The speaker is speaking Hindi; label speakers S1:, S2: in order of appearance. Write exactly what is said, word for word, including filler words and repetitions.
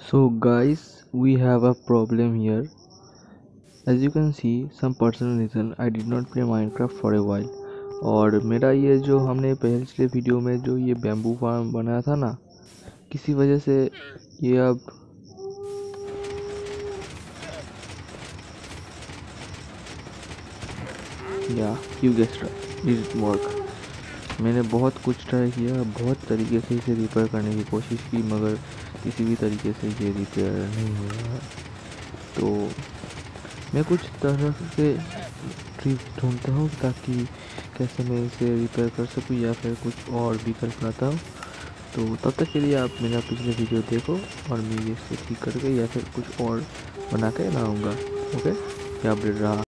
S1: So guys, we have a problem here. As you can see, some personal reason I did not play Minecraft for a while. और मेरा ये जो हमने पिछले वीडियो में जो ये बैम्बू फार्म बनाया था ना, किसी वजह से ये अब या यू गेस्ड डिड वर्क। मैंने बहुत कुछ ट्राई किया, बहुत तरीके से इसे रिपेयर करने की कोशिश की, मगर किसी भी तरीके से ये रिपेयर नहीं हो रहा है। तो मैं कुछ तरह से ट्रिक ढूंढता हूँ ताकि कैसे मैं इसे रिपेयर कर सकूँ या फिर कुछ और विकल्प लाता हूँ। तो तब तक के लिए आप मेरा पिछले वीडियो देखो और मैं इसे ठीक करके या फिर कुछ और बना के लाऊँगा। ओके, क्या अपडेट रहा।